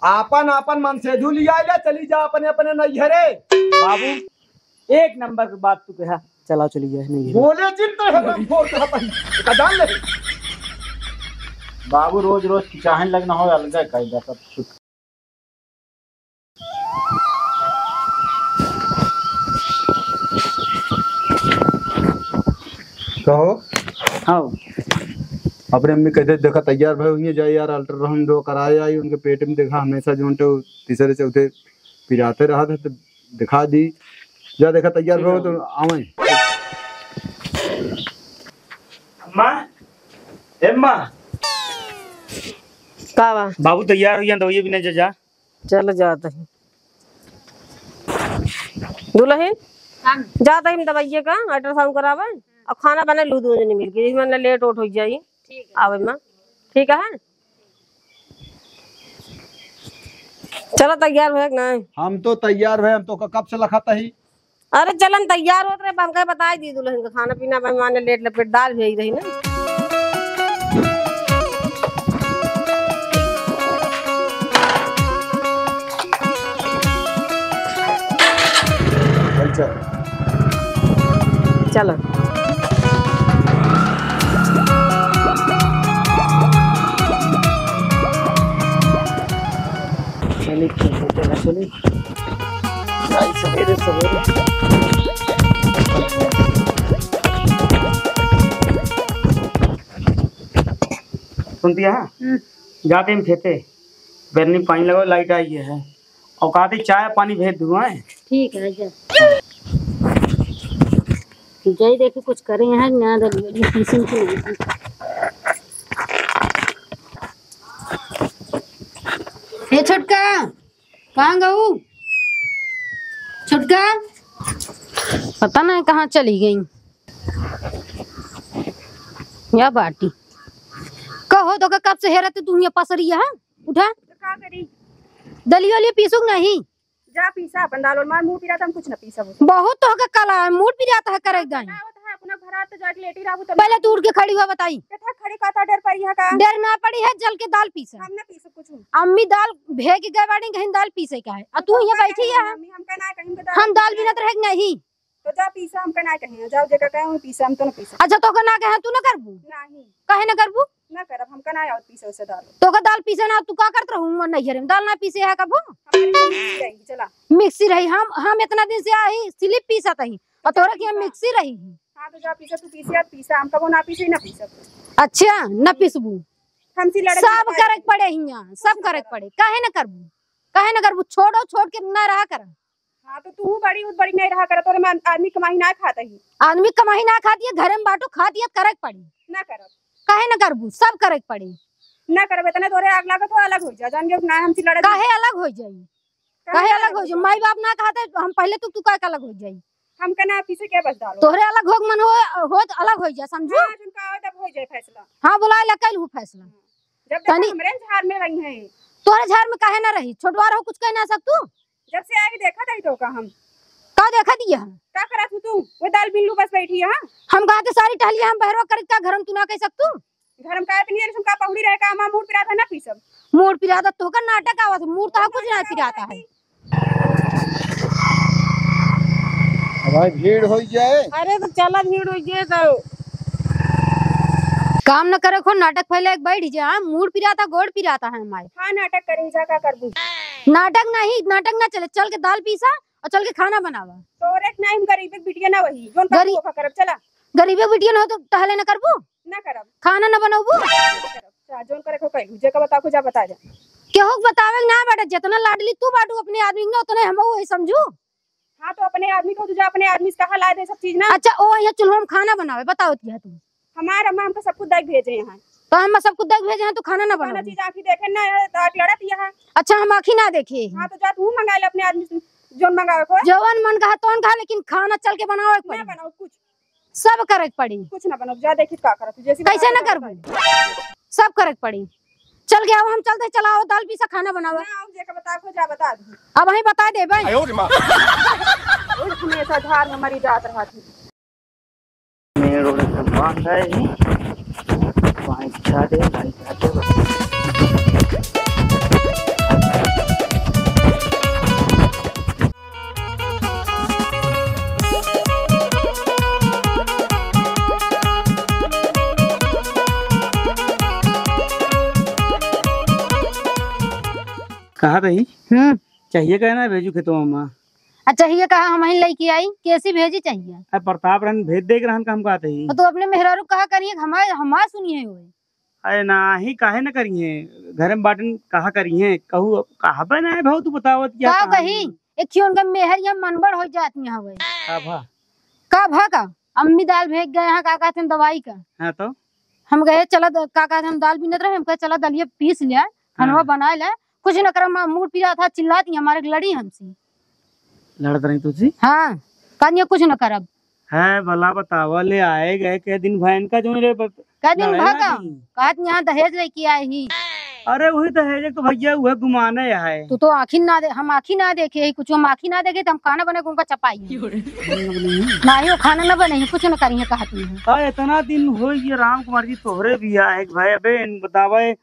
आपन आपन मन से धू लिया ले चली जा अपने अपने नैहरे। बाबू एक नंबर की बात तू कहा, चला चली जाए नहीं बोले चिंता है हम फोड़ के हपन जान ले। बाबू रोज रोज चाहन लगना हो अलग कायदा सब कुछ। कहो हाँ अपने अम्मी कहते देखा तैयार भाई हुई जाए यार अल्ट्रासाउंड दो कराए आई उनके पेट में देखा हमेशा जो तो तीसरे चौथे पिराते रहा था तो दिखा दी जा देखा तैयार भाई तो आवे। अम्मा कावा बाबू तैयार हो गया तो ये भी नहीं जा चल जाता है दुल्हन जाता है दवाइये का अल्ट्रासाउंड करावे और खाना बना लू दो जने मिलके जिसमें ना लेट उठ हो जाई। आवे मां ठीक है चलो तैयार हो ना। हम तो तैयार है हम तो कब से लखाता ही। अरे चलन तैयार होत रहे हम कह बता दी दुल्हन का खाना पीना मेहमान ने लेट लपेट दाल भेज रही ना। चलो चलिए सवेरे सवेरे सुनती है जाते हम खेते बैरनी पानी लगाओ लाइट आई है और कहते चाय पानी भेज दूँ। ठीक है जय देखे कुछ करें हैं ना किसी की नहीं। ए छोटका कहाँ गऊ छोटका पता नहीं कहाँ चली गई या बाटी कहो तो कब से हेरते तू यहाँ पसरी है उठा तो का करी दलियो लिए पीसू नहीं जा पीसा अपन दाल और मार मुंह पिराता हम कुछ न पीसा बहुत तो का कला है मूड पिराता है करे गई अपना घर तो जाके लेटी रहू तो पहले तू उठ के खड़ी हुआ बताई था खड़ी का डर पड़ी है का डर ना पड़ी है जल के दाल पीसा हम न पीस कुछ अम्मी दाल भेज गए बाड़ी कहीं दाल पीसे का है और तू यहाँ बैठी है हम कहना कहीं के हम दाल बिना तो रह नहीं तो जा पीसा हम कहना कहीं जाओ जे कहे पीसा हम तो न पीसा। अच्छा तो ना कहे तू ना करबू नहीं कहे ना करबू ना करब हम कहना और पीसा से दाल तो का दाल पीसे ना तू का करत रहूं नहीं रे दाल ना पीसे है कबो चला मिक्सी रही हम इतना दिन से आई स्लिप पीसत ही और तोरा की मिक्सी रही। हां तो जा पीसा तू पीसिया पीसा हम कबो ना पीसे ना पीसा। अच्छा न पीसबू हमसी लड़े सब करे पड़े हिया सब करे पड़े काहे ना करबू छोड़ो छोड़ के ना रहा कर। हां तो तू बड़ी नहीं रहा कर तोरे में आदमी कमाई ना खाता ही आदमी कमाई ना खाती है घर में बाटो खाती है करे पड़ी ना करब काहे ना करबू सब करे पड़ी ना करबे तने तोरे आग लागे तो अलग हो जा जान के ना हमसी लड़े काहे अलग हो जाई माई बाप ना कहते हम पहले तू का अलग हो जाई हम कहना पीछे के बस डालो तोहरे अलग हो मन हो अलग हो जा समझो। हां जिनका आवे तब हो जाए फैसला। हां बुला ले कल हूं फैसला जब तक हमरे झाड़ में रही है तोरे झाड़ में काहे ना रही छोटवार हो कुछ कह ना सकतू जब से आई देखा था तो का हम का देखा दिया का करा तू वो दाल बिल्लू बस बैठी है। हम कहते सारी टहलिया हम बहरो कर का घर में तू ना कह सकतू घर में का इतनी हम का पहुड़ी रहे का मूड पिरा था ना पीसब मूड पिराता तो का नाटक आवत मूड तो कुछ ना पिराता है। भाई भीड़ हो जाए। अरे तो चला भीड़ हो जाए तो काम न करे खो नाटक फैले एक बैठ जा मूड पिराता गोड़ पिराता है हमारे। हां नाटक करे जा का करबू नाटक ना चले चल के दाल पीसा और चल के खाना बनावा तोरे नहीं हम गरीब बिटिया ना वही जोन का करब चला गरीबे बिटिया न हो तो टहले न करबू ना करब खाना न बनाबू जोन करे को कह जे का बता को जा बता जा केहू बतावे ना बेटा जितना लाडली तू बाटू अपने आदमी ना उतने हम वही समझू। हां तो अपने आदमी को तुझे अपने आदमी से कहा ला दे सब चीज ना। अच्छा ओ यहाँ चूल्हा में खाना बनावे बताओ क्या तुम हमारा अम्मा हमको सब कुछ देख भेजे यहाँ तो हम सब कुछ देख भेजे हैं तो खाना ना बनाओ चीज आंखी देखे ना ताट लड़त यहाँ। अच्छा हम आँखी ना देखे हां तो जा तू मंगा ले अपने आदमी से जोन मंगावे को जवन मन कहा तोन खा लेकिन खाना चल के बनाओ ना बनाओ कुछ सब करे पड़ी कुछ ना बनाओ जा देखी का करत जैसे कैसे ना करबू सब करे पड़ी चल गया हम चलते चलाओ दाल पीसा खाना बनाओ ना जे का बता को जा बता दी अब वही बता दे भाई उस हमेशा धार में मरी जात रहा थी मेरे रोड पे बांध है भाई छा दे भाई छा दे कहा रही हम्म। चाहिए कहना भेजू खेतो अम्मा। अच्छा ये कहा हम ही लेके आई कैसी भेजी चाहिए? अब प्रताप रहन भेज देख रहन का हम कहते ही। तो अपने मेहरारू कहा करिए हमार सुनिए हुए। अरे नाही काहे न करिए घर में बाटन कहा करिए कहू कहा बनाए भाऊ तू बतावत क्या का कही एक क्यों उनका मेहर यहाँ मनबड़ हो जाती है हवे का भा का अम्मी दाल भेज गए हैं का कहते हैं दवाई का। हाँ तो हम गए चला का कहते हम दाल बीनत रहे हम कहे चला दलिया पीस लिया खानवा बना ले कुछ न कर मूड पिया था चिल्लाती हमारे लड़ी हमसे लड़त रही तुझी। हाँ कन्या कुछ न करब है भला बतावा ले आए गए के दिन भैन का जो रे कह दिन भागा कहत यहाँ दहेज लेके आए ही। अरे वही दहेज तो भैया वह घुमाने है तू तो आँखी ना दे हम आँखी ना देखे ही कुछ हम आँखी ना देखे तो हम खाना बने उनका चपाई ना ही वो खाना न बने कुछ न करिए कहती है। इतना दिन हो ये राम कुमार जी तोहरे भी आए भाई अबे बतावे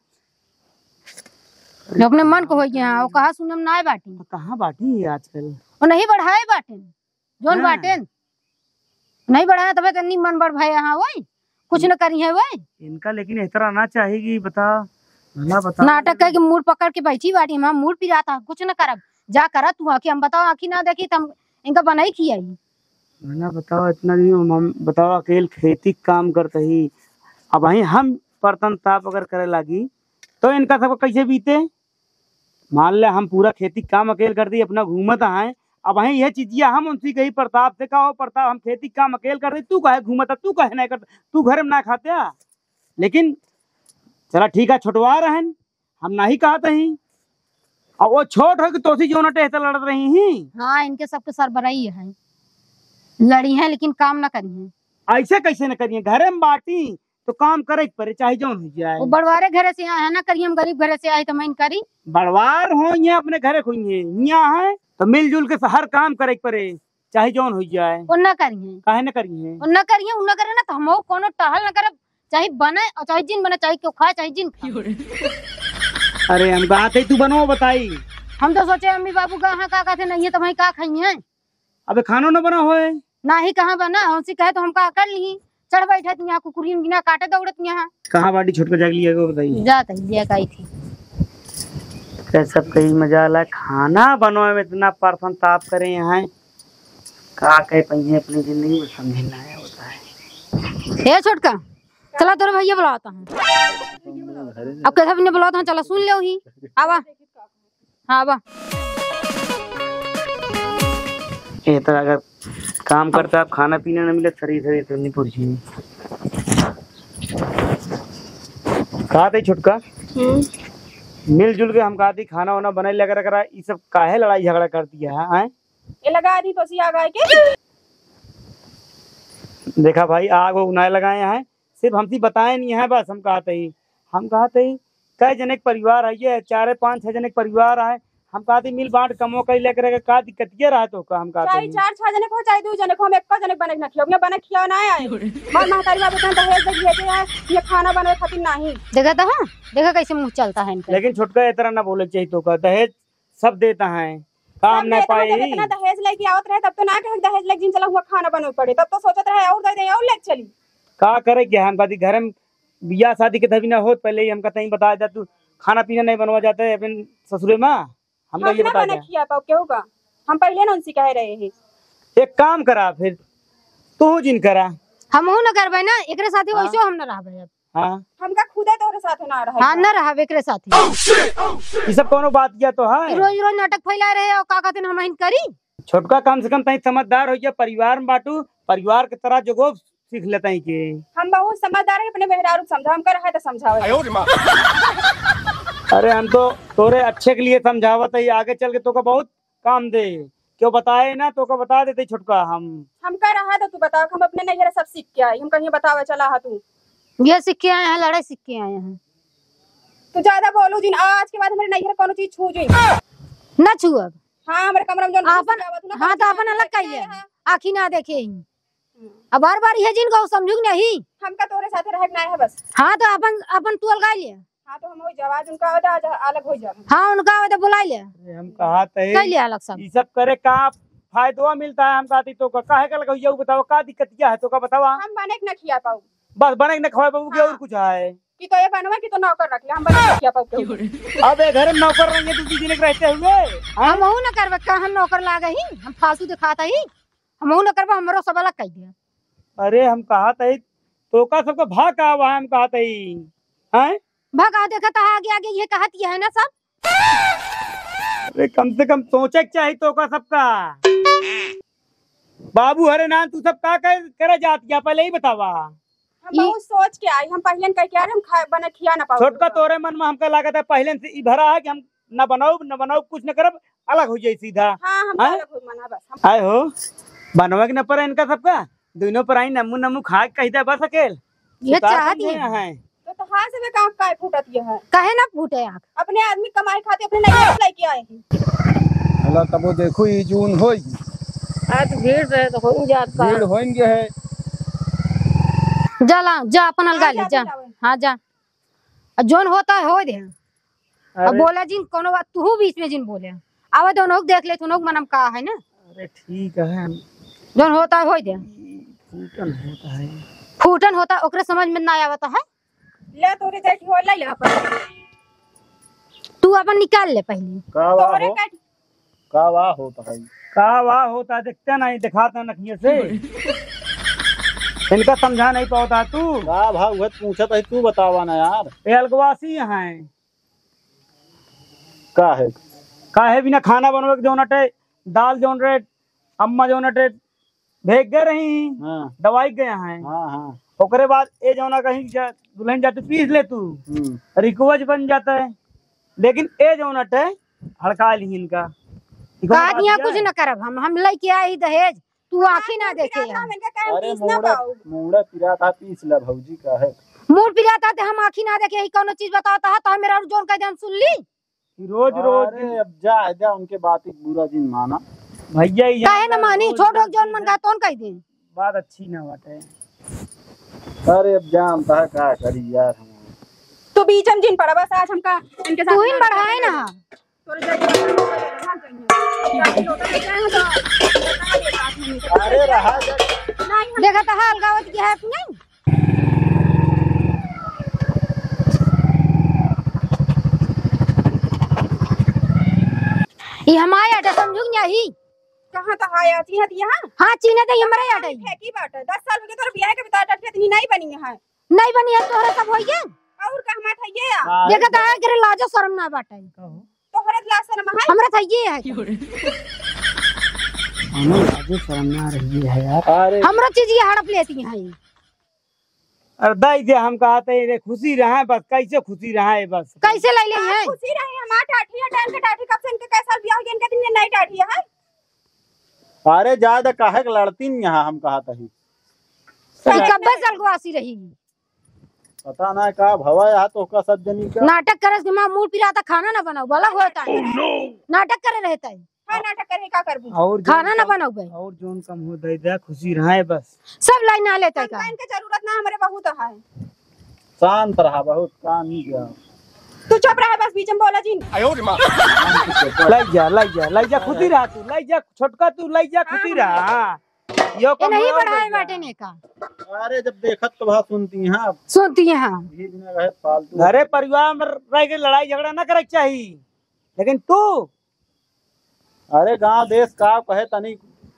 अपने मन को हो गया वो कहा सुनम ना बाटी कहाँ बाटी है आजकल वो नहीं बढ़ाए बाटे जोन बाटे नहीं बढ़ाया तबे तो नहीं मन बढ़ भाई यहाँ वही कुछ न करी है वही इनका लेकिन इस तरह ना चाहेगी बता भला बता नाटक करके मूड पकड़ के बैठी बाटी हम मूड पी जाता कुछ न करब जा करा तू आके हम बताओ आँखी ना देखी तम इनका बनाई खियाई ना बताओ इतना दिन हम बताओ अकेले खेती काम करते ही अब वही हम बर्तन ताप अगर करे लगी तो इनका सब कैसे बीते। मान ले हम पूरा खेती काम अकेले कर दी अपना घूमत है अब वही यह चीजिया हम उनसे कही प्रताप से कहो प्रताप हम खेती काम अकेले कर दी तू कहे घूमता तू कहे नहीं करता तू घर में ना खाते लेकिन चला ठीक है छुटवा रहे हम नहीं कहते ही और वो छोट हो कि तोसी जो नटे लड़ रही ही। हाँ इनके सबके सरबराही है लड़ी है लेकिन काम न करी है ऐसे कैसे न करिए घर में बाटी तो काम करे पड़े चाहे जो हो जाए। वो बड़वारे घरे से आए है ना करिए हम गरीब घरे से आए तो मैं करी बड़वार हो ये अपने घरे खुइए यहाँ है तो मिलजुल के हर काम करे पड़े चाहे जो हो जाए। वो न करिए काहे न करिए वो न करिए उन करे ना तो हम कोनो टहल न करे चाहे बने और चाहे जिन बने चाहे क्यों खाए चाहे जिन खाए। अरे हम बात है तू बनो बताई हम तो सोचे अम्मी बाबू कहाँ का कहते नहीं है तो वही का खाइए अबे खानो न बना होए ना ही कहाँ बना हमसे कहे तो हम का कर ली चढ़ बैठे यहाँ कुकुरी बिना काटे दौड़त यहाँ कहाँ बाटी छोट कर जागली है बताइए जाता ही लिया गई थी कैसा कई मजा ला खाना बनवाए में इतना परसन ताप करे यहाँ का कह पाइए अपनी जिंदगी में समझना है होता है। हे छोटका चला तोरे भैया बुलाता हूँ अब कैसा भी नहीं बुलाता हूँ चला सुन लो ही आवा हाँ आवा ये तो अगर काम करता आप खाना पीना न मिले शरीर शरीर तो नहीं पूछी कहा थे छुटका मिलजुल के हम कहा थी खाना वाना बनाए लगा करा ये सब काहे लड़ाई झगड़ा कर दिया है ये लगा दी तो सिया गए के देखा भाई आग वो उनाए लगाए हैं सिर्फ हमसे बताए नहीं है बस हम कहते ही कई जने परिवार है ये 4-5-6 जने परिवार है हम कहते मिल बांट कमो कई लेकर का दिक्कत ये रहा तो हम चाहे कहते 4-6 जने को चाहे 2 जने को हम एक जने बने ना खियो अपने बने खिया ना आए मां महतारी बाबू कहते दहेज दे भेजे है ये खाना बनाए खातिर नहीं देखा था हाँ देखा कैसे मुंह चलता है इनका लेकिन छुटका इतना ना बोले चाहिए तो का दहेज सब देता है काम नहीं पाए इतना दहेज लेके आवत रहे तब तो ना कहे दहेज लेके जिन चला हुआ खाना बनवे पड़े तब तो सोचत रहे और दे दे और लेके चली का करे क्या हम कहती घर में बियाह शादी के तभी ना होत पहले ही हम कहते ही बताया जा तू खाना पीना नहीं बनवा जाता है अपन ससुरे में हम ये बता बना खिया पाओ क्यों का हम पहले ना उनसे कह रहे हैं एक काम करा फिर तू जिन करा हम न करबे ना एकरे साथे वैसो हम न रहबे अब हां हमका खुदे तोरे साथ ना रहे हां न रहबे एकरे साथे ये सब कोनो बात किया तो है रोज रोज नाटक फैला रहे और का कहते हम करी छोटका कम से कम तई समझदार हो गया परिवार में बाटू परिवार के तरह जगो सीख लेता है के हम बहुत समझदार है अपने मेहरारू समझा हम कर है तो समझावे अरे हम तो तोरे अच्छे के लिए समझावत है आगे चल के तो का बहुत काम दे क्यों बताए ना तो का बता देते छोटका हम कर रहा है तो तू बता हम अपने नैहरा सब सीख के आए हम कहीं बतावे चला हा तू ये सीख के आए हैं लड़ाई सीख के आए हैं तू ज्यादा बोलू जिन आज के बाद हमारे नैहरा कोनो चीज छू जी ना छुअब हां हमारे कमरा में जो अपन हां तो अपन अलग कहिए आँखी ना देखे अब बार बार ये जिन को समझू नहीं हमका तोरे साथे रह ना है बस हाँ तो अपन तू अलगा लिया हाँ तो हम हो जवाज उनका होता अलग हो जा हाँ उनका होता बुला ले हम कहा कर लिया अलग सब ये सब करे का फायदा मिलता है हम कहती तो काहे का लगाओ बताओ का दिक्कत क्या है तो का बतावा हम बने न खिया पाऊ बस बने न खवाए बाबू के और कुछ है कि तो ये बनवा कि तो नौकर रख ले हम बना किया पाते अब ये घर में नौकर रहेंगे तू दिन रहते हुए। हम हूं न करबे का हम नौकर लागे ही हम फालतू दिखाता ही हम हूं न करबे हमरो सब अलग कह दिया। अरे हम कहा था तो का सबका भाग का वहां हम कहा था हैं भगा देखा था आगे आगे ये कहत ये है ना सब। अरे कम से कम सोचे के चाहिए तो का सबका बाबू हरे नाम तू सब का करे जात क्या पहले ही बतावा। हम बहुत सोच के आई हम पहले कह के हम बना खिया ना पाओ। छोटका तोरे मन में हमका लागत है पहले से ई भरा है कि हम न बनाओ कुछ न करब अलग हो जाए सीधा। हां हम अलग हो मना बस आए हो बनवा के न पर इनका सबका दोनों पर आई नमू नमू खा के कही दे बस अकेल ये चाहत है तो हां से में काम काय फूटत ये है कहे ना फूटे आंख अपने आदमी कमाई खाते अपने नहीं लेके आए हैं। हला तब वो देखो ई जून होई आज भीड़ रहे तो हो जाता भीड़ होएंगे है। जा ला जा अपन अलगा ले जा। हाँ जा जोन होता है हो दे। अब बोला जिन कोनो बात तू बीच में जिन बोले आवा दोनों देख ले तुनों मनम का है ना। अरे ठीक है जोन होता है हो दे। फूटन होता है ओकरे समझ में ना आवता है। ले तोरे जैसी हो ले अपन तू अपन निकाल ले पहले तोरे का वाह होता है का वाह होता देखते नहीं दिखाता नखिए से इनका समझा नहीं पाता तू का भाव हुआ पूछत है तू बतावा ना यार। ये अलगवासी हैं का है बिना खाना बनवे के जोन अटे दाल जोन रे अम्मा जोन अटे भेज गए रही हां दवाई गए हैं। हां ओकरे बाद ए जोना कहीं दुल्हन जाते पीस ले तू रिकवज बन जाता है लेकिन ए जोन अटे हड़का ली इनका कहा कुछ न करब हम लेके आई दहेज तू आंखी ना देखे। अरे मूड़ा पिरा था पीस ला भौजी का है मूड पिराता थे हम आंखी ना देखे ही कोनो चीज बताता है तो हम मेरा जोन कह दे हम सुन ली रोज अरे अब जा उनके बात एक बुरा दिन माना भैया ही काहे न मानी छोड़ जोन मन का तोन कह दे बात अच्छी ना बाटे। अरे अब जानता है का करी यार हम तो बीच हम जिन पड़ा बस आज हमका इनके साथ तू ही बढ़ाए ना तोरे जैसे अरे रहा देखा था अलगावत की है नहीं ये हमारे आटा समझू नहीं कहां तो आया थी यहां। हां चीने तो हमारे आटा है की बात है 10 साल हो गए तोर बियाह के बता टाट इतनी नहीं बनी है नहीं बनी है तोहरा सब होइए और कहमा था ये देखा था करे लाजो शर्म ना बाटे तोहरे लाज शर्म है हमरा था ये है हमें लाजो शर्म ना रही है यार। अरे हमरा चीज ये हड़प लेती है अरे दाई जे हम कहते हैं खुशी रहा बस कैसे खुशी रहा है बस कैसे ले ले है खुशी रहे हमार टाठी है टाइम के टाठी कब से इनके कैसा बियाह हो गया इनके दिन नहीं टाठी है। अरे ज्यादा काहे के लड़ती नहीं यहाँ हम कहा था कब्बे सलगवासी रही पता ना का भवा यहाँ तो का सब जनी का नाटक करे के मां मूड पिराता खाना ना बनाओ भला होता है नाटक करे रहता है हां नाटक करे का करबू और खाना ना बनाओ बे और जोन कम हो दे खुशी रहा है बस सब लाइन ना लेता है का इनके जरूरत ना हमारे बहुत है शांत रहा बहुत काम नहीं किया तू चुप रहा बस बीच में बोला जी लाई जा खुशी रहा तू लाई जा छोटका तू लाई जा खुशी रहा यो ये नहीं बढ़ाए बाटे ने का। अरे जब देखत तो वहाँ सुनती हैं सुनती है हां भी बिना रहे फालतू घरे परिवार में रह के लड़ाई झगड़ा ना करे चाहिए लेकिन तू अरे गांव देश का कहे तनी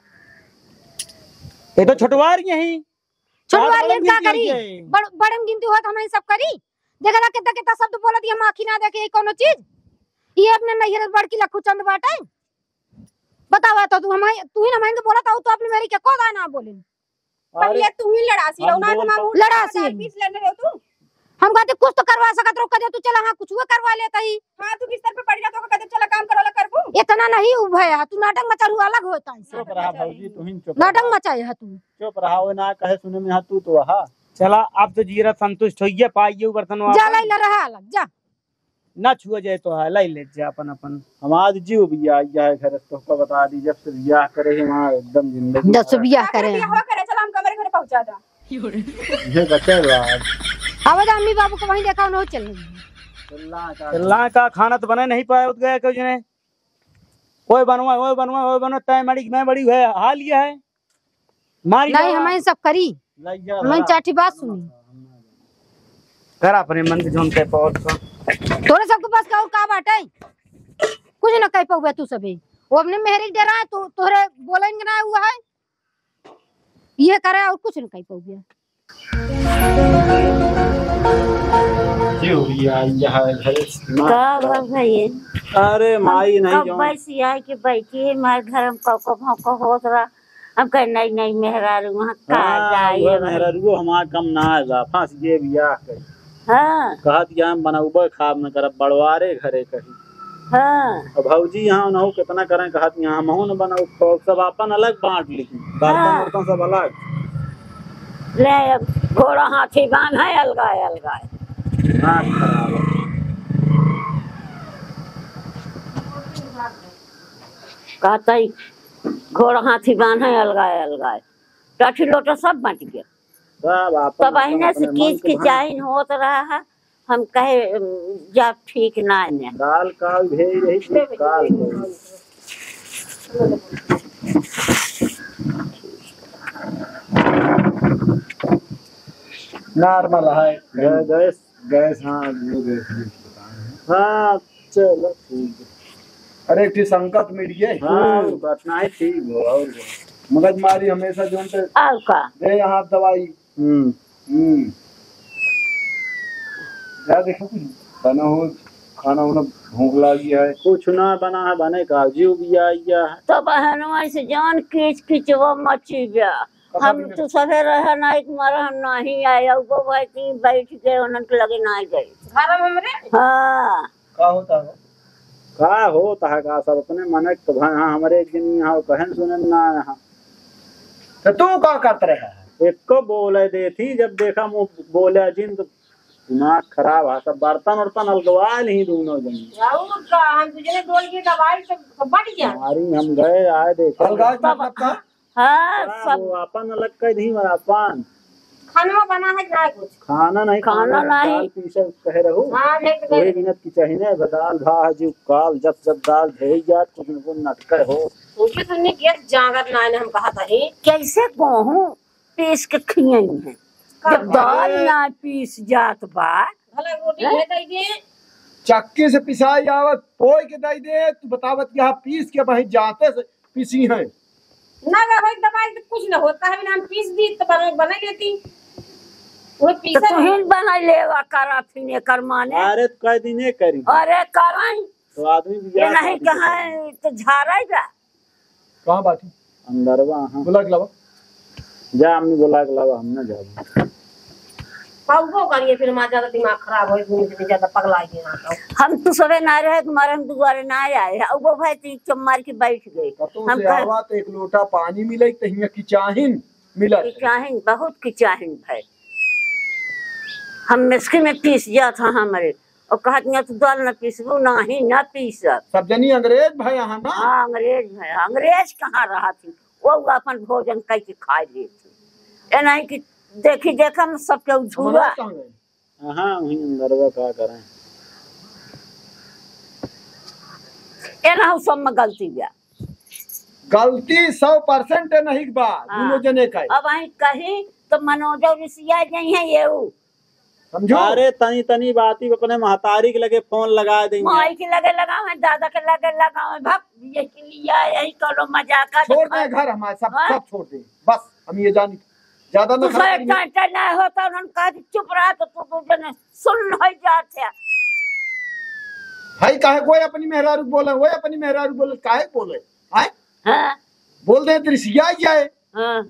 ये तो छुटवार यही छोड़वा का करी बड़म गिनती होत हम सब करी देखला कितना कितना शब्द बोलत हम आंखी ना देखे कोनो चीज ये अपने नैहर बड़की लखू चंद बाटे बतावा तो तू ही ना मांगे बोला था तो अपने मेरी के को ना बोले पहले तू ही लड़ासी रहो ना तुम लड़ासी पीस लेने रहो तू हम कहते कुछ तो करवा सकत रो कदे तू चला हां कुछ वो करवा लेता ही हां तू बिस्तर पे पड़ जा तो कदे चला काम करवाला करबू इतना नहीं उभया तू नाटक मचा अलग होता है चुप रहा भौजी तू ही चुप नाटक मचाए है तू चुप रहा वो ना कहे सुने में तू तो वहा चला अब तो जीरा संतुष्ट होइए पाइए बर्तन जा लाई रहा अलग जा ना छुआ जाए तो है लाई ले जा अपन अपन हम आज जीव बिया आया है घर तो को बता दी जब से बियाह करे है वहां एकदम जिंदगी जब से बियाह करे बियाह करे चल हम कमरे घर पहुंचा दा ये बचे आज आवाज अम्मी बाबू को वहीं देखा न चल चलना का खाना तो बना नहीं पाया गया कुछ ने कोई बनवा तय मड़ी मैं बड़ी है हाल ये है मारी नहीं हमें सब करी हमें चाटी बात सुनी कर अपने मन से जोन कह पाओ तो। तोरे सबके पास का और का बाटे कुछ न कह पाऊबे तू सभी वो अपने मेहरी डरा है तो तोरे बोलेंगे ना हुआ है ये करे और कुछ न कह पाऊबे क्यों भैया यहाँ घर का भैया अरे माई नहीं कब जो बैसी आई के बैठी है हमारे घर में कौको भौको होत रहा हम कह नहीं नहीं मेहरारू वहाँ का जाइए मेहरारू हमार कम ना आएगा फंस ये बियाह कर हाँ कहत यहाँ बनाऊबे खाब न करब बड़वारे घरे कही हाँ अब भौजी यहाँ न कितना करें कहत यहाँ महू न बनाऊ तो सब अपन अलग बांट ली बर्तन वर्तन सब अलग ले अब घोड़ा हाथी बांध है अलगाए अलगाए नाक खराब है। कहता ही घोड़ा हाथी बांध है अलगाए अलगाए टाठी लोटा सब बट गया सब अपन तब अहिने से किच की चाइन होत रहा है हम कहे जब ठीक ना है दाल काल भेज रही काल नॉर्मल है गैस गैस। हाँ वो गैस हाँ चलो ठीक है। अरे एक संकट मिट गए हाँ बतना है ठीक हो और मगज मारी हमेशा जो और का दे यहाँ दवाई। क्या देखो कुछ बना हो खाना होना भूख लगी है कुछ ना बना है बने का जीव भी आइया है तो बहनवा से जान किच किच वो मची गया हम तो सवे रह नहीं तुम्हारा हम नहीं आया वो भाई तीन बैठ गए उन्होंने लगे नहीं गए घर में हमरे हाँ क्या होता है का होता है का सब अपने मन तो भाई हाँ हमारे एक दिन यहाँ कहन सुने ना यहाँ तो तू क्या करता रहा है एक को बोले देती जब देखा मुँह बोले जिन तो दिमाग खराब है सब बर्तन वर्तन अलगवा ही दोनों जन राहुल का हम तुझे डोल की दवाई सब बढ़ गया हमारी हम गए आए देखे अलगाज मतलब का हाँ हाँ, सब वो अपन अलग कर दी मेरा अपन खाना बना है ना कुछ खाना नहीं खाना नहीं। दाल पीछे कह रहू हाँ नहीं तो वही मिनट की चाहिए दाल भाजी काल जब जब दाल भेज जात कुछ न कुछ नटकर हो उनके सुनने गैस जागर ना हम कहा था ही कैसे कहूँ पीस के खियाई है जब दाल ना पीस जात बा भला रोटी है दे दे चक्की से पिसाई आवत पोई के दई दे तू बतावत यहाँ पीस के वही जाते से पिसी है ना का भाई दवाई तो कुछ ना होता है बिना हम पीस दी तो बना लेती वो तो पीसा तुहिन बना लेवा करा फिर कर माने अरे तो कई दिन ये करी अरे कराई तो आदमी भी ये नहीं कहा तो झाड़ेगा कहाँ बाटी अंदर वहाँ बोला के लावा जा हमने बोला के लावा हमने जा पाऊको करिए फिर हमारा ज्यादा दिमाग खराब हो इतनी ज्यादा पगला गए ना तो हम तो सबे ना रहे तुम्हारे हम दुआरे ना आए अब वो भाई तीन चम्मार के बैठ गए तो हम से आवा तो एक लोटा पानी मिले तो हियां की चाहिन मिला चाहें बहुत की चाहें भाई हम मिस्की में पीस जा था हमारे और कहत तो दाल न पीसबू नहीं न पीस सब जनी अंग्रेज भाई यहाँ ना हाँ अंग्रेज है अंग्रेज कहाँ रहा थी वो अपन भोजन कह के खा ली थी ये नहीं कि देखी देखा में सबके झूला कहाँ गए हाँ वही अंदर वो क्या करें ये ना सब में गलती गया गलती 100% नहीं बा दोनों जने का अब वही कही तो मनोजो ऋषिया नहीं है ये समझो अरे तनी तनी बात ही अपने महतारी के लगे फोन लगा देंगे माई के लगे लगावे दादा के लगे लगावे भक ये के लिए यही करो मजाक छोड़ दे घर हमारे सब हाँ? सब छोड़ दे बस हम ये जानी ज्यादा न दूसरा टाटा ना होता उन्होंने कहा कि चुप रहा तो तू जने सुन नहीं जाते भाई काहे कोई अपनी मेहरारू बोले वो अपनी मेहरारू बोले काहे बोले आए हाँ बोल दे दृश्या जाए हाँ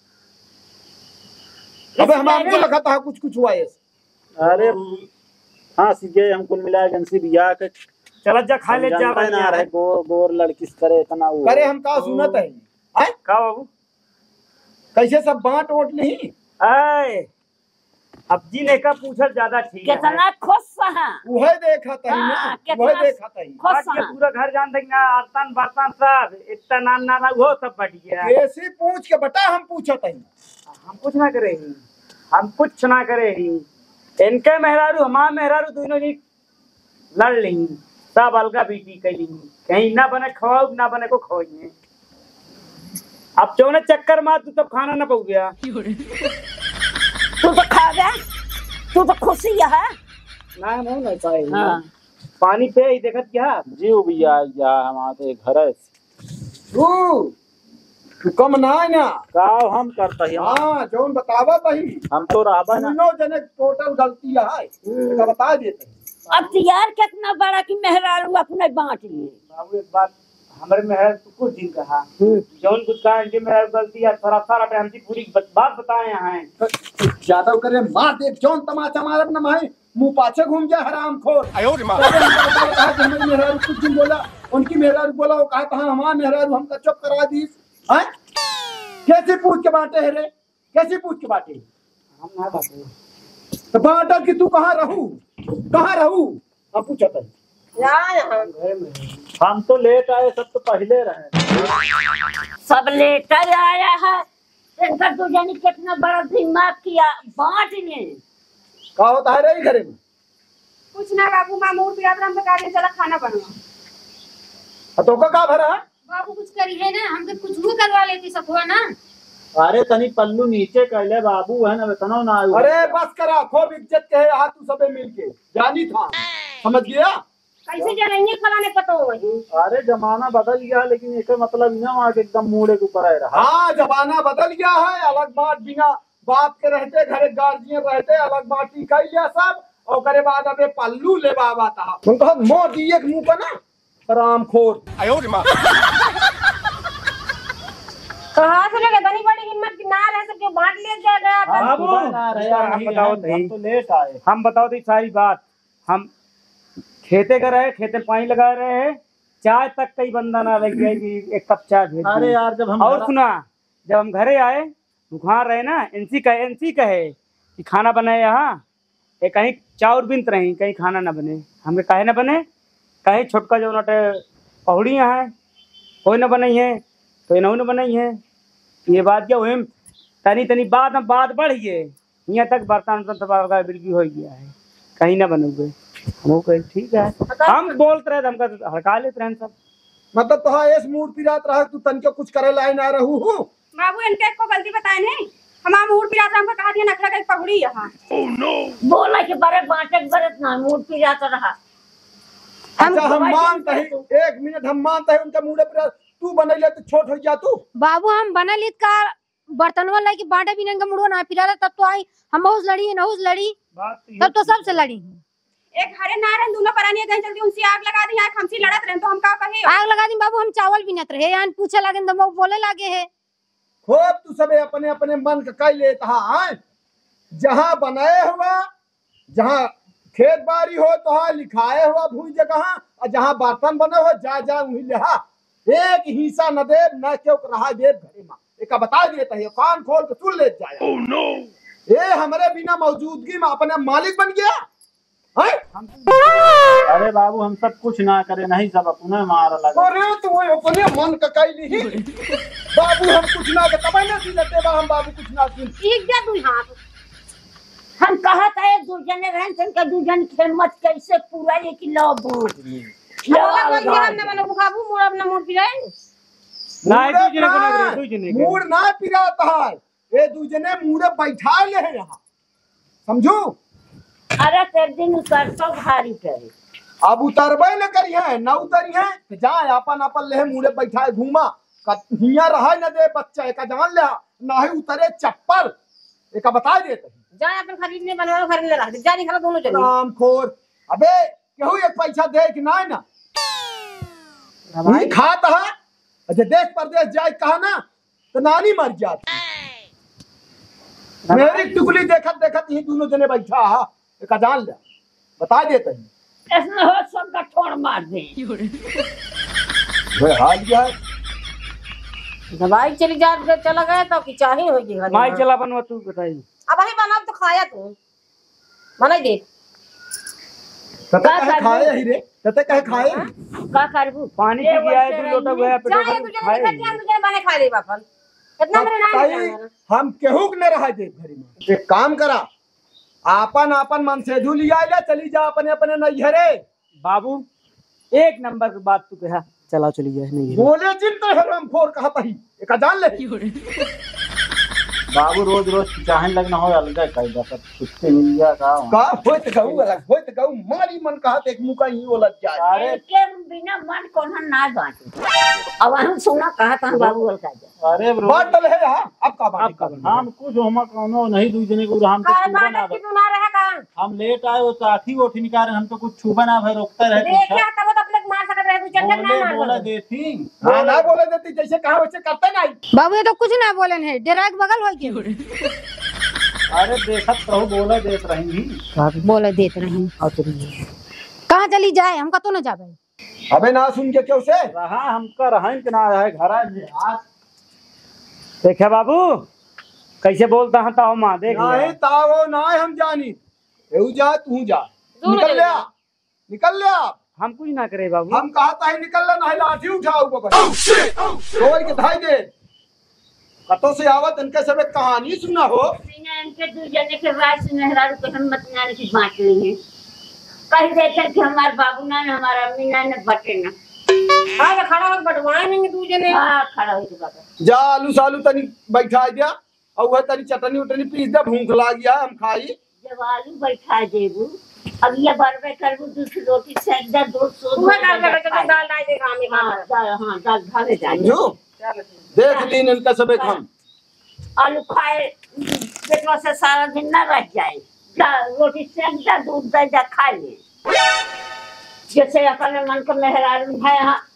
अबे हम हमको लगा था कुछ कुछ हुआ ऐसे अरे हाँ सीखे हमको मिला एजेंसी बिया के चल जा खा ले जा जानता ना रहे गोर लड़की इस तरह इतना वो करे हम का सुनत है आए का बाबू कैसे सब बांट वोट नहीं आए अब जी ने का पूछल ज्यादा ठीक है कितना खुश है वह देखा था ही ना हाँ, वह कितना देखा था ही खुश आज के है पूरा घर जान देंगे आर्तन बर्तन सब इतना नाना वो सब बढ़ गया कैसे पूछ के बता हम पूछा था ही हम कुछ ना करे ही हम कुछ ना करे ही इनके मेहरारू हमारे मेहरारू दोनों जी लड़ ली सब अलगा बीटी कही कहीं ना बने खवाओ ना बने को खोइए अब चौने चक्कर मार तू तब खाना ना पक गया तू तो खा गया तू तो खुशी है ना नहीं ना चाहे हाँ पानी पे ही देखत क्या जी भैया या हमारे घर है तू कम ना है ना का हम करता ही हाँ जौन बतावा तही हम तो रहबा ना तीनों जने टोटल गलती है तो बता देते अब तैयार कितना बड़ा कि मेहरारू अपने बांट लिए बाबू एक बात हमारे मेहर कुछ दिन कहा जौन कुछ कहा इनके मेहर गलती है सारा सारा टाइम की पूरी बात बताए हैं ज्यादा करे मार दे जौन तमाचा मार अपना माए मुंह पाछे घूम जाए हराम खोर हमारी मेहरारू कुछ दिन बोला उनकी मेहरारू बोला वो कहा कहा हमारा मेहरारू हमका चुप करा दी हैं कैसे पूछ के बांटे है रे कैसे पूछ के बांटे हम ना बात तो बांटा कि तू कहाँ रहू हम पूछा था हम तो लेट आए सब तो पहले रहे सब लेटर आया है इनका तू जानी कितना बड़ा दिमाग किया बांट लिए का होता है रे घरे में कुछ ना बाबू मामूर पिरात हम बता रहे चला खाना बनवा तो का भरा है बाबू कुछ करी है ना हमके कुछ भी करवा लेती सब हुआ ना अरे तनी पल्लू नीचे कर ले बाबू है ना वेतनो ना आयु अरे बस करा खूब इज्जत के है हाथ तू सबे मिल के जानी था समझ गया कैसे जनेंगे खलाने पतो वही अरे जमाना बदल गया लेकिन एक मतलब ना वहाँ के एकदम मूड़े के ऊपर आए रहा हाँ जमाना बदल गया है अलग बात बिना बात के रहते घरे गार्जियन रहते अलग बात ही कही लिया सब और करे बाद अबे पल्लू ले बाबा था उनको मोह दिए मुंह पर ना राम खोर कहाँ से लगे इतनी बड़ी हिम्मत कि ना रह सके बांट ले जाएगा बाबू हम बताओ नहीं तो लेट आए हम बताओ तो सारी बात हम खेते कर रहे खेते पानी लगा रहे हैं चाय तक कई बंदा ना लग गया कि एक कप चाय भेज अरे दो। यार जब हम और सुना जब हम घरे आए बुखार रहे ना एनसी कहे कि खाना बनाए यहाँ ये कहीं चाउर बिनत रही कहीं खाना ना बने हमें काहे ना बने कहीं छोटका जो नटे पहुड़ियाँ हैं कोई ना बनाई है तो इन्हों ने बनाई है ये बात क्या हुई तनी तनी बात हम बात बढ़ी है यहाँ तक बर्तन का बिल्कुल हो गया है कहीं ना बनोगे हम कहे ठीक है हम बोलते रहे हमका हड़का लेते रहे सब मतलब तो ऐस मूड पिरात रहा तू तन के कुछ करे लाई ना रहू हूँ बाबू इनके को गलती बताए नहीं हमारा मूड पिरात हमको कहा दिया नखरा का पगड़ी यहाँ बोला कि बड़े बांटे बरत ना मूड पी जाता रहा अच्छा हम मानते हैं 1 मिनट हम मानते हैं उनका मूड पिरात तू बनैले तो छोट हो जा तू बाबू हम बना लीत का बर्तनवा लाके बांटे भी नंगा मुड़वा ना पिला तब तो आई हम बहुत लड़ी नहुस लड़ी तब तो सबसे लड़ी एक हरे ना रहे दोनों परानी गए जल्दी उनसे आग लगा दी यहाँ हमसे लड़त रहे तो हम का कहे आग लगा दी बाबू हम चावल भी नत रहे यान पूछे लगे तो वो बोले लगे है खूब तू सबे अपने अपने मन का कई लेता है जहाँ बनाए हुआ जहाँ खेत बाड़ी हो तो हाँ लिखाए हुआ भूल जगह और जहाँ बर्तन बने हो जा जा वही लेहा एक हिस्सा न दे न क्यों रहा दे घरे में एक बता देता है कान खोल के सुन ले जाए ये हमारे बिना मौजूदगी में अपने मालिक बन गया है अरे बाबू हम सब कुछ ना करे नहीं सब अपने मार लगा अरे तो वो अपने मन का कई नहीं बाबू हम कुछ ना तब ना सी लेते बा हम बाबू कुछ ना सुन ठीक जा तू यहाँ हम कहा था एक दूजने रहन तनका दूजन खेमत कैसे पूरा ये कि लो बांट लिए हमने बना बुखाबू मोड़ अपना मोड़ पिराए मूड ना पिराता है ये दूजने मूड बैठा ले है यहाँ समझू अरे तेरे दिन उतर तो भारी करे अब उतरबे न करी है न उतरी है तो जाए अपन अपन ले मूड बैठा घूमा हिया रहा न दे बच्चा का जान ले ना ही उतरे चप्पल एक बता देते जाए अपन खरीदने बनवा खरीदने रख दे जा निकला दोनों चले राम खोर अबे केहू एक पैसा दे कि ना ना वही खाता है अच्छा देश परदेश जाए कहा ना तो नानी मर जाती मेरी टुकली देखत देखत ही दोनों जने बैठा है एक जान ले बता देते हैं ऐसा हो सबका ठोड़ मार दे वे हाल क्या है दवाई चली जा चला गया तो कि चाहे होगी घर माई चला बनवा तू बताई अब वही बना तो खाया तू बना दे तते कहे खाए ही रे तते कहे खाए का करबू पानी पी गया है 2 लोटा गया पेटो जाए भर तुझे खाए देखा तुझे बने खा दे बापन इतना मेरे ना ताई, हम केहू के न रहा दे घरी में एक काम करा आपन आपन मन से धू लिया ले चली जा अपने अपने नैहरे बाबू एक नंबर की बात तू कहा चला चली जाए नहीं बोले जिन तो हम खोर कहा तही एक जान ले बाबू रोज रोज चाहन लगना हो अलग कई दफा कुत्ते मिल गया का होत कहू मारी मन कहत एक मुका ही बोलत जाए। अरे के बिना मन कोन ना बाटे। अब हम सुना कहत हम बाबू बोल का जा। अरे बात डल है हां अब का बात हम कुछ हम कोनो नहीं दूसरे ने को हम तो छूबा ना तू ना रहे कहां हम लेट आए वो साथी वो निकाल हम तो कुछ छूबा ना भाई रोकता रहे देखिए तब तो अपने मार सकत रहे तू चंदन ना मार बोला देती हां ना बोले देती जैसे कहा वैसे करते नहीं। बाबू ये तो कुछ ना बोले है डेरा के बगल हो के अरे देखत रहो बोला देत रही बोले देत रही कहां चली जाए हमका तो ना जाबे। अबे ना सुन के क्यों से रहा हमका रहन के ना है घर आज देखे बाबू कैसे बोलता है ताओ माँ देख नहीं ताओ ना हम जानी एऊ जा तू जा निकल ले हम कुछ ना करे बाबू। हम कहता है निकल ले नहीं लाठी उठाओ ऊपर कोई के धाई दे कतो से आवत इनके सब एक कहानी सुना हो इनके दू जने के रात से मेहरारू पे हम मत ना की बांट ली है कह देते कि हमारे बाबू ना हमारा अम्मी ना बटे ना हां खड़ा हो बटवाए नहीं तू जने हां खड़ा हो बाबा जा आलू सालू तनी बैठा दिया और वह तनी चटनी उटनी पीस दे भूख लाग गया हम खाई जब आलू बैठा देबू अब ये बरबे करबू दूसरी रोटी सेक दे 200 मैं डाल के दाल डाल दे काम में हां दाल भावे जाए समझो देख लीन इनका सब एक हम आलू खाए पेटवा से सारा दिन ना रह जाए रोटी सेक दे दूध दे जा खा ले जैसे अपने मन को मेहरारू है